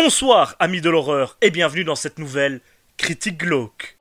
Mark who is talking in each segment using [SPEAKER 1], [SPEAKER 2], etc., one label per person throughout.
[SPEAKER 1] Bonsoir amis de l'horreur et bienvenue dans cette nouvelle critique glauque.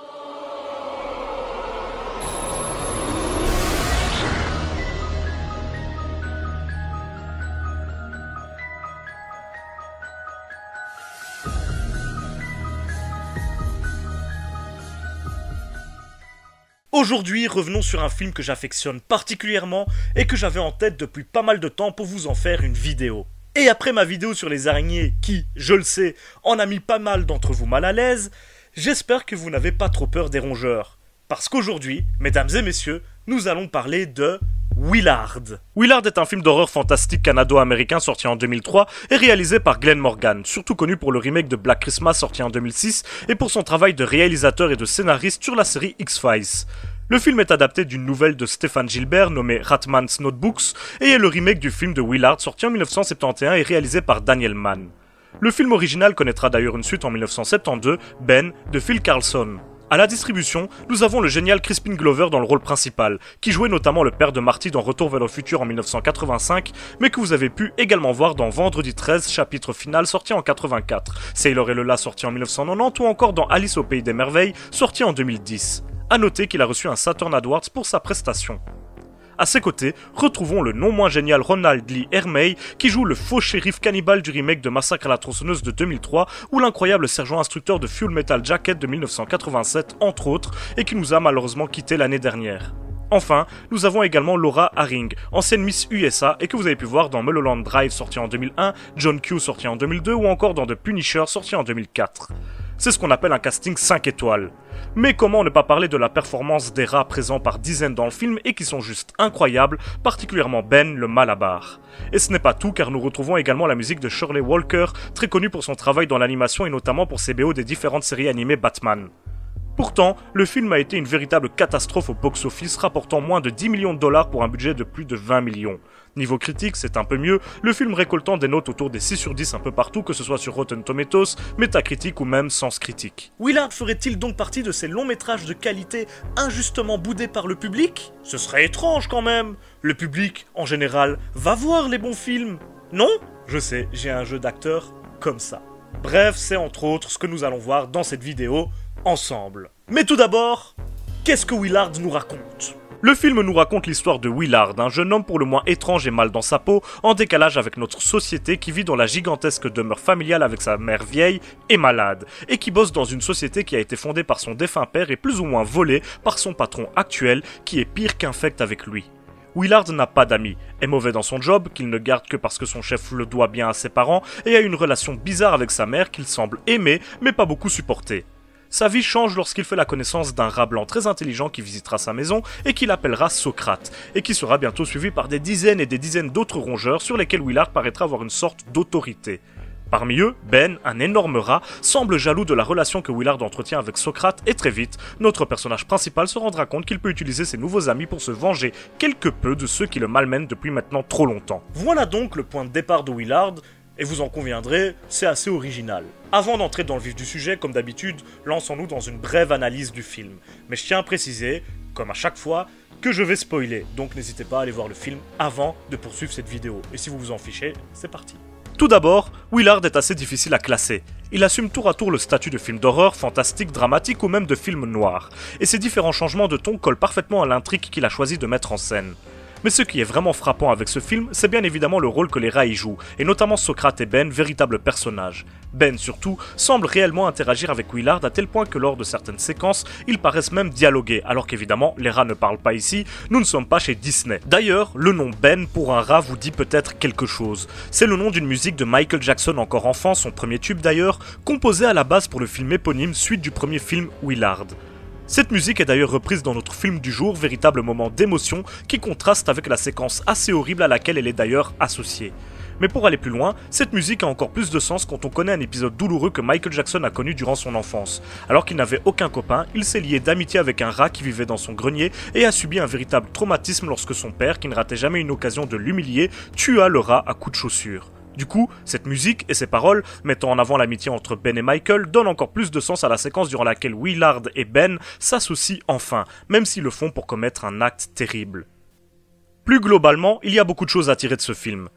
[SPEAKER 1] Aujourd'hui, revenons sur un film que j'affectionne particulièrement et que j'avais en tête depuis pas mal de temps pour vous en faire une vidéo. Et après ma vidéo sur les araignées qui, je le sais, en a mis pas mal d'entre vous mal à l'aise, j'espère que vous n'avez pas trop peur des rongeurs. Parce qu'aujourd'hui, mesdames et messieurs, nous allons parler de Willard. Willard est un film d'horreur fantastique canado-américain sorti en 2003 et réalisé par Glenn Morgan, surtout connu pour le remake de Black Christmas sorti en 2006 et pour son travail de réalisateur et de scénariste sur la série X-Files. Le film est adapté d'une nouvelle de Stephen Gilbert nommée Ratman's Notebooks et est le remake du film de Willard sorti en 1971 et réalisé par Daniel Mann. Le film original connaîtra d'ailleurs une suite en 1972, Ben, de Phil Karlsson. À la distribution, nous avons le génial Crispin Glover dans le rôle principal, qui jouait notamment le père de Marty dans Retour vers le futur en 1985, mais que vous avez pu également voir dans Vendredi 13, chapitre final sorti en 84, Sailor et Lola sorti en 1990 ou encore dans Alice au Pays des Merveilles sorti en 2010. A noter qu'il a reçu un Saturn Awards pour sa prestation. À ses côtés, retrouvons le non moins génial Ronald Lee Ermey qui joue le faux shérif cannibale du remake de Massacre à la tronçonneuse de 2003 ou l'incroyable sergent instructeur de Full Metal Jacket de 1987 entre autres et qui nous a malheureusement quitté l'année dernière. Enfin, nous avons également Laura Harring, ancienne Miss USA et que vous avez pu voir dans Mulholland Drive sorti en 2001, John Q sorti en 2002 ou encore dans The Punisher sorti en 2004. C'est ce qu'on appelle un casting 5 étoiles. Mais comment ne pas parler de la performance des rats présents par dizaines dans le film et qui sont juste incroyables, particulièrement Ben le Malabar. Et ce n'est pas tout car nous retrouvons également la musique de Shirley Walker, très connue pour son travail dans l'animation et notamment pour ses BO des différentes séries animées Batman. Pourtant, le film a été une véritable catastrophe au box-office, rapportant moins de 10 millions de dollars pour un budget de plus de 20 millions. Niveau critique, c'est un peu mieux, le film récoltant des notes autour des 6 sur 10 un peu partout, que ce soit sur Rotten Tomatoes, Metacritic ou même Sens Critique. Willard ferait-il donc partie de ces longs métrages de qualité injustement boudés par le public? Ce serait étrange quand même. Le public, en général, va voir les bons films. Non? Je sais, j'ai un jeu d'acteur comme ça. Bref, c'est entre autres ce que nous allons voir dans cette vidéo ensemble. Mais tout d'abord, qu'est-ce que Willard nous raconte? Le film nous raconte l'histoire de Willard, un jeune homme pour le moins étrange et mal dans sa peau, en décalage avec notre société qui vit dans la gigantesque demeure familiale avec sa mère vieille et malade, et qui bosse dans une société qui a été fondée par son défunt père et plus ou moins volée par son patron actuel, qui est pire qu'infect avec lui. Willard n'a pas d'amis, est mauvais dans son job, qu'il ne garde que parce que son chef le doit bien à ses parents, et a une relation bizarre avec sa mère qu'il semble aimer, mais pas beaucoup supporter. Sa vie change lorsqu'il fait la connaissance d'un rat blanc très intelligent qui visitera sa maison et qu'il appellera Socrate, et qui sera bientôt suivi par des dizaines et des dizaines d'autres rongeurs sur lesquels Willard paraîtra avoir une sorte d'autorité. Parmi eux, Ben, un énorme rat, semble jaloux de la relation que Willard entretient avec Socrate et très vite, notre personnage principal se rendra compte qu'il peut utiliser ses nouveaux amis pour se venger quelque peu de ceux qui le malmènent depuis maintenant trop longtemps. Voilà donc le point de départ de Willard. Et vous en conviendrez, c'est assez original. Avant d'entrer dans le vif du sujet, comme d'habitude, lançons-nous dans une brève analyse du film. Mais je tiens à préciser, comme à chaque fois, que je vais spoiler, donc n'hésitez pas à aller voir le film avant de poursuivre cette vidéo. Et si vous vous en fichez, c'est parti. Tout d'abord, Willard est assez difficile à classer. Il assume tour à tour le statut de film d'horreur, fantastique, dramatique ou même de film noir. Et ces différents changements de ton collent parfaitement à l'intrigue qu'il a choisi de mettre en scène. Mais ce qui est vraiment frappant avec ce film, c'est bien évidemment le rôle que les rats y jouent, et notamment Socrate et Ben, véritables personnages. Ben, surtout, semble réellement interagir avec Willard à tel point que lors de certaines séquences, ils paraissent même dialoguer, alors qu'évidemment, les rats ne parlent pas ici, nous ne sommes pas chez Disney. D'ailleurs, le nom Ben pour un rat vous dit peut-être quelque chose. C'est le nom d'une musique de Michael Jackson encore enfant, son premier tube d'ailleurs, composé à la base pour le film éponyme suite du premier film Willard. Cette musique est d'ailleurs reprise dans notre film du jour, véritable moment d'émotion qui contraste avec la séquence assez horrible à laquelle elle est d'ailleurs associée. Mais pour aller plus loin, cette musique a encore plus de sens quand on connaît un épisode douloureux que Michael Jackson a connu durant son enfance. Alors qu'il n'avait aucun copain, il s'est lié d'amitié avec un rat qui vivait dans son grenier et a subi un véritable traumatisme lorsque son père, qui ne ratait jamais une occasion de l'humilier, tua le rat à coups de chaussure. Du coup, cette musique et ses paroles, mettant en avant l'amitié entre Ben et Michael, donnent encore plus de sens à la séquence durant laquelle Willard et Ben s'associent enfin, même s'ils le font pour commettre un acte terrible. Plus globalement, il y a beaucoup de choses à tirer de ce film.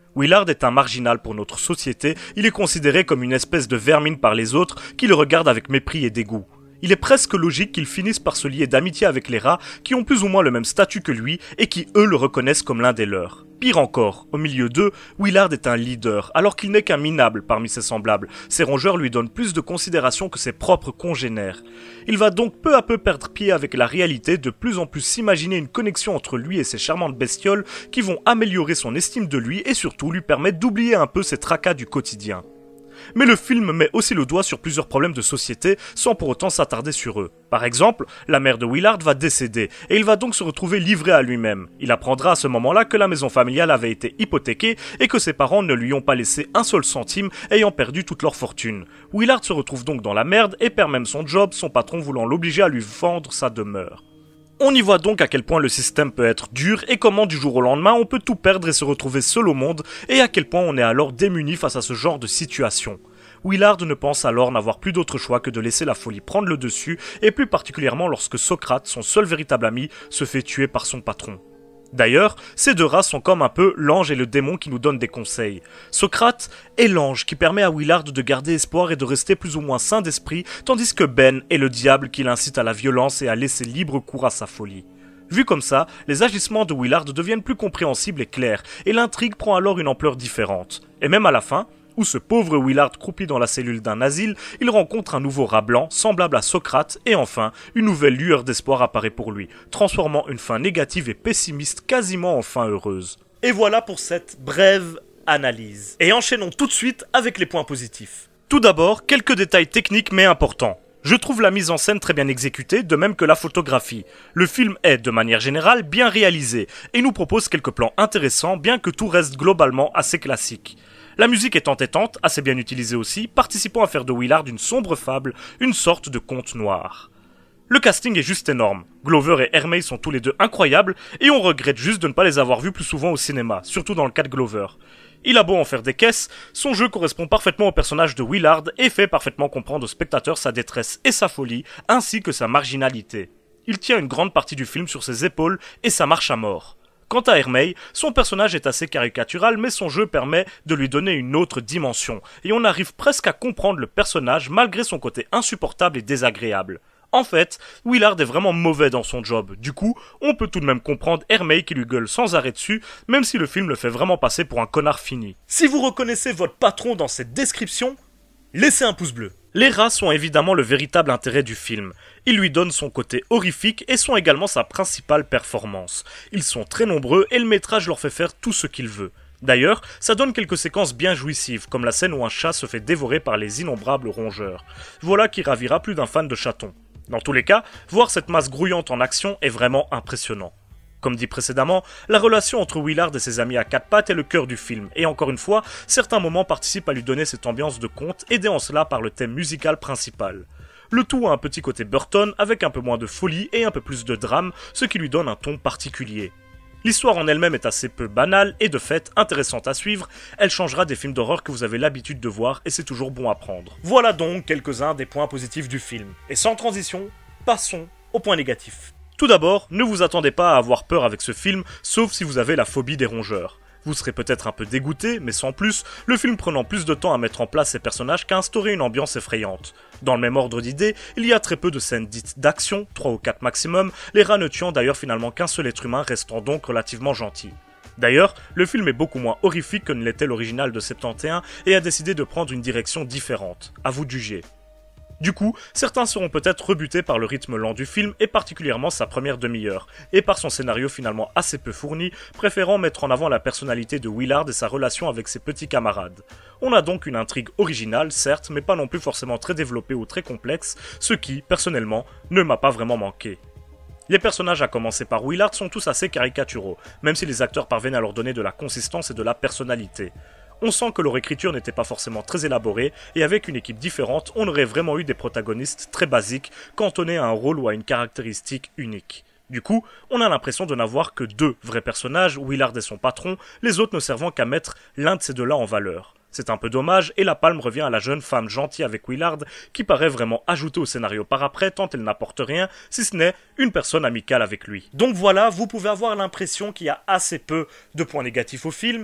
[SPEAKER 1] Willard est un marginal pour notre société, il est considéré comme une espèce de vermine par les autres qui le regardent avec mépris et dégoût. Il est presque logique qu'il finisse par se lier d'amitié avec les rats qui ont plus ou moins le même statut que lui et qui eux le reconnaissent comme l'un des leurs. Pire encore, au milieu d'eux, Willard est un leader, alors qu'il n'est qu'un minable parmi ses semblables. Ses rongeurs lui donnent plus de considération que ses propres congénères. Il va donc peu à peu perdre pied avec la réalité, de plus en plus s'imaginer une connexion entre lui et ses charmantes bestioles qui vont améliorer son estime de lui et surtout lui permettre d'oublier un peu ses tracas du quotidien. Mais le film met aussi le doigt sur plusieurs problèmes de société sans pour autant s'attarder sur eux. Par exemple, la mère de Willard va décéder et il va donc se retrouver livré à lui-même. Il apprendra à ce moment-là que la maison familiale avait été hypothéquée et que ses parents ne lui ont pas laissé un seul centime, ayant perdu toute leur fortune. Willard se retrouve donc dans la merde et perd même son job, son patron voulant l'obliger à lui vendre sa demeure. On y voit donc à quel point le système peut être dur et comment du jour au lendemain on peut tout perdre et se retrouver seul au monde et à quel point on est alors démuni face à ce genre de situation. Willard ne pense alors n'avoir plus d'autre choix que de laisser la folie prendre le dessus et plus particulièrement lorsque Socrate, son seul véritable ami, se fait tuer par son patron. D'ailleurs, ces deux rats sont comme un peu l'ange et le démon qui nous donnent des conseils. Socrate est l'ange qui permet à Willard de garder espoir et de rester plus ou moins sain d'esprit, tandis que Ben est le diable qui l'incite à la violence et à laisser libre cours à sa folie. Vu comme ça, les agissements de Willard deviennent plus compréhensibles et clairs, et l'intrigue prend alors une ampleur différente. Et même à la fin, où ce pauvre Willard croupit dans la cellule d'un asile, il rencontre un nouveau rat blanc, semblable à Socrate, et enfin, une nouvelle lueur d'espoir apparaît pour lui, transformant une fin négative et pessimiste quasiment en fin heureuse. Et voilà pour cette brève analyse. Et enchaînons tout de suite avec les points positifs. Tout d'abord, quelques détails techniques mais importants. Je trouve la mise en scène très bien exécutée, de même que la photographie. Le film est, de manière générale, bien réalisé, et nous propose quelques plans intéressants, bien que tout reste globalement assez classique. La musique est entêtante, assez bien utilisée aussi, participant à faire de Willard une sombre fable, une sorte de conte noir. Le casting est juste énorme. Glover et Hermey sont tous les deux incroyables, et on regrette juste de ne pas les avoir vus plus souvent au cinéma, surtout dans le cas de Glover. Il a beau en faire des caisses, son jeu correspond parfaitement au personnage de Willard et fait parfaitement comprendre au spectateur sa détresse et sa folie, ainsi que sa marginalité. Il tient une grande partie du film sur ses épaules et ça marche à mort. Quant à Hermey, son personnage est assez caricatural, mais son jeu permet de lui donner une autre dimension, et on arrive presque à comprendre le personnage malgré son côté insupportable et désagréable. En fait, Willard est vraiment mauvais dans son job, du coup, on peut tout de même comprendre Hermey qui lui gueule sans arrêt dessus, même si le film le fait vraiment passer pour un connard fini. Si vous reconnaissez votre patron dans cette description, laissez un pouce bleu. Les rats sont évidemment le véritable intérêt du film. Ils lui donnent son côté horrifique et sont également sa principale performance. Ils sont très nombreux et le métrage leur fait faire tout ce qu'il veut. D'ailleurs, ça donne quelques séquences bien jouissives, comme la scène où un chat se fait dévorer par les innombrables rongeurs. Voilà qui ravira plus d'un fan de chatons. Dans tous les cas, voir cette masse grouillante en action est vraiment impressionnant. Comme dit précédemment, la relation entre Willard et ses amis à quatre pattes est le cœur du film, et encore une fois, certains moments participent à lui donner cette ambiance de conte, aidée en cela par le thème musical principal. Le tout a un petit côté Burton, avec un peu moins de folie et un peu plus de drame, ce qui lui donne un ton particulier. L'histoire en elle-même est assez peu banale et de fait intéressante à suivre, elle changera des films d'horreur que vous avez l'habitude de voir et c'est toujours bon à prendre. Voilà donc quelques-uns des points positifs du film. Et sans transition, passons aux points négatifs. Tout d'abord, ne vous attendez pas à avoir peur avec ce film, sauf si vous avez la phobie des rongeurs. Vous serez peut-être un peu dégoûté, mais sans plus, le film prenant plus de temps à mettre en place ses personnages qu'à instaurer une ambiance effrayante. Dans le même ordre d'idées, il y a très peu de scènes dites d'action, 3 ou 4 maximum, les rats ne tuant d'ailleurs finalement qu'un seul être humain, restant donc relativement gentil. D'ailleurs, le film est beaucoup moins horrifique que ne l'était l'original de 71 et a décidé de prendre une direction différente. À vous de juger. Du coup, certains seront peut-être rebutés par le rythme lent du film et particulièrement sa première demi-heure, et par son scénario finalement assez peu fourni, préférant mettre en avant la personnalité de Willard et sa relation avec ses petits camarades. On a donc une intrigue originale, certes, mais pas non plus forcément très développée ou très complexe, ce qui, personnellement, ne m'a pas vraiment manqué. Les personnages à commencer par Willard sont tous assez caricaturaux, même si les acteurs parviennent à leur donner de la consistance et de la personnalité. On sent que leur écriture n'était pas forcément très élaborée, et avec une équipe différente, on aurait vraiment eu des protagonistes très basiques, cantonnés à un rôle ou à une caractéristique unique. Du coup, on a l'impression de n'avoir que 2 vrais personnages, Willard et son patron, les autres ne servant qu'à mettre l'un de ces deux-là en valeur. C'est un peu dommage, et la palme revient à la jeune femme gentille avec Willard, qui paraît vraiment ajoutée au scénario par après, tant elle n'apporte rien, si ce n'est une personne amicale avec lui. Donc voilà, vous pouvez avoir l'impression qu'il y a assez peu de points négatifs au film.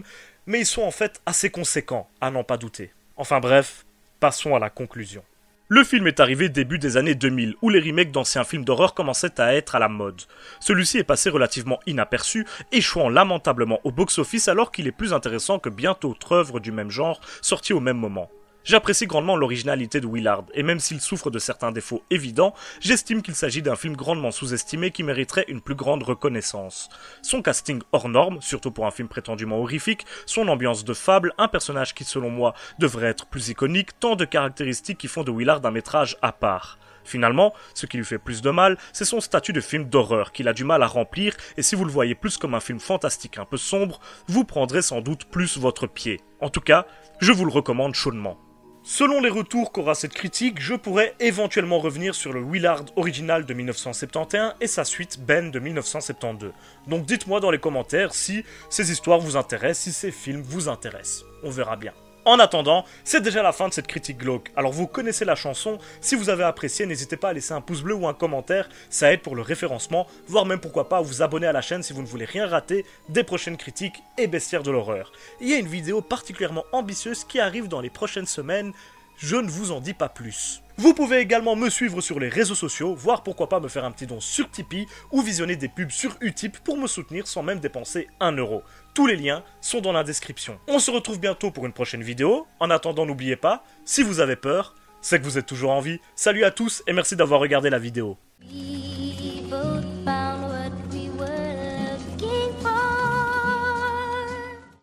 [SPEAKER 1] mais ils sont en fait assez conséquents, à n'en pas douter. Enfin bref, passons à la conclusion. Le film est arrivé début des années 2000, où les remakes d'anciens films d'horreur commençaient à être à la mode. Celui-ci est passé relativement inaperçu, échouant lamentablement au box-office alors qu'il est plus intéressant que bien d'autres œuvres du même genre sorties au même moment. J'apprécie grandement l'originalité de Willard, et même s'il souffre de certains défauts évidents, j'estime qu'il s'agit d'un film grandement sous-estimé qui mériterait une plus grande reconnaissance. Son casting hors norme, surtout pour un film prétendument horrifique, son ambiance de fable, un personnage qui selon moi devrait être plus iconique, tant de caractéristiques qui font de Willard un métrage à part. Finalement, ce qui lui fait plus de mal, c'est son statut de film d'horreur qu'il a du mal à remplir, et si vous le voyez plus comme un film fantastique un peu sombre, vous prendrez sans doute plus votre pied. En tout cas, je vous le recommande chaudement. Selon les retours qu'aura cette critique, je pourrais éventuellement revenir sur le Willard original de 1971 et sa suite Ben de 1972. Donc dites-moi dans les commentaires si ces histoires vous intéressent, si ces films vous intéressent. On verra bien. En attendant, c'est déjà la fin de cette critique glauque. Alors vous connaissez la chanson, si vous avez apprécié, n'hésitez pas à laisser un pouce bleu ou un commentaire, ça aide pour le référencement, voire même pourquoi pas à vous abonner à la chaîne si vous ne voulez rien rater des prochaines critiques et bestiaires de l'horreur. Il y a une vidéo particulièrement ambitieuse qui arrive dans les prochaines semaines, je ne vous en dis pas plus. Vous pouvez également me suivre sur les réseaux sociaux, voire pourquoi pas me faire un petit don sur Tipeee ou visionner des pubs sur Utip pour me soutenir sans même dépenser 1 euro. Tous les liens sont dans la description. On se retrouve bientôt pour une prochaine vidéo. En attendant, n'oubliez pas, si vous avez peur, c'est que vous êtes toujours en vie. Salut à tous et merci d'avoir regardé la vidéo.